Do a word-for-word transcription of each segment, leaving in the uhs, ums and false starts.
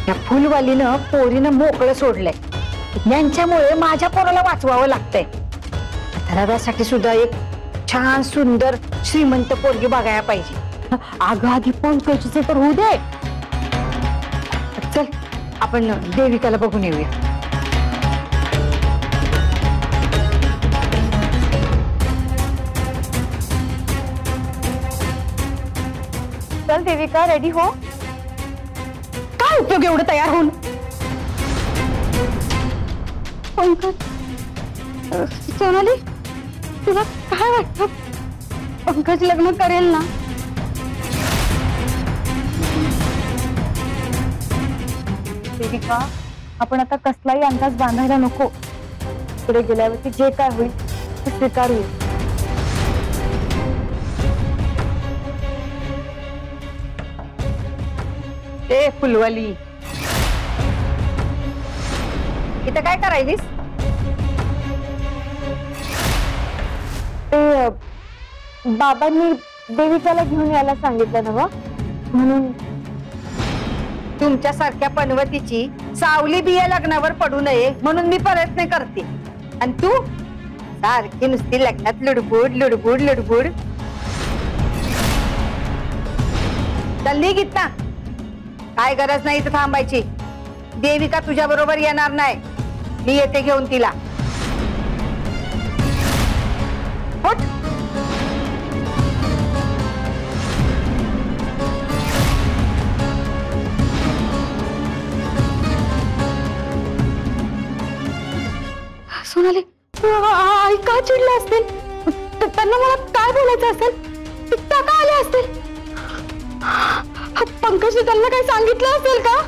या फुलवालीनं पोरीनं मोकळं सोडलंय, यांच्यामुळे माझ्या पोराला वाचवावं लागतंय. त्यासाठी सुद्धा एक छान सुंदर श्रीमंत पोरगी बघायला पाहिजे. अगं आधी पंकजचं तर होऊ दे. चल आपण देविकाला बघून येऊया. चल देविका, रेडी हो. काय उपयोग एवढं तयार होऊन? पंकज, सोनाली, तुला काय वाटतं? पंकज लग्न करेल ना? देविका, आपण आता कसलाही अंदाज बांधायला नको. पुढे गेल्यावरती जे काय होईल ते स्वीकारूया. ए फुलवाली, इथं काय करायलीस? ते बाबांनी देविकाला घेऊन यायला सांगितलं ना, म्हणून. तुमच्यासारख्या पनवतीची सावली बिया लग्नावर पडू नये म्हणून मी प्रयत्न करते, आणि तू सारखी नुसती लग्नात लुडबुड लुडबुड लुडबुड. चल निघ इथं. काय गरज नाही इथं थांबायची. देविका तुझ्या बरोबर येणार नाही, मी येते घेऊन तिला. उठ. सोनाली, आई का चिडले असतील? त्यांना मला काय बोलायचं असेल? त्या का आले असतील? पंकजने त्यांना काही सांगितलं असेल का?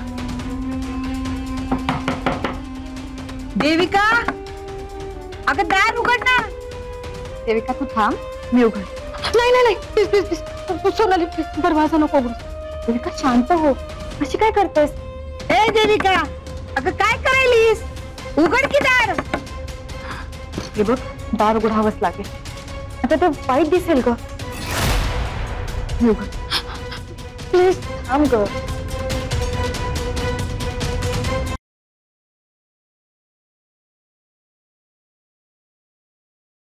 देविका, अगं दार उघड ना. देविका तू थांब, मी उघड. नाही नाही नाही, please please please Sonali, please दरवाजा नको उघड. देविका शांत हो, अशी काय करतेस? ए देविका, अगं काय करायलीस? उघड की दार. हे बघ, दार उघडावंच लागेल. आता ते वाईट दिसेल ग. मी उघड. प्लीज थांब ग.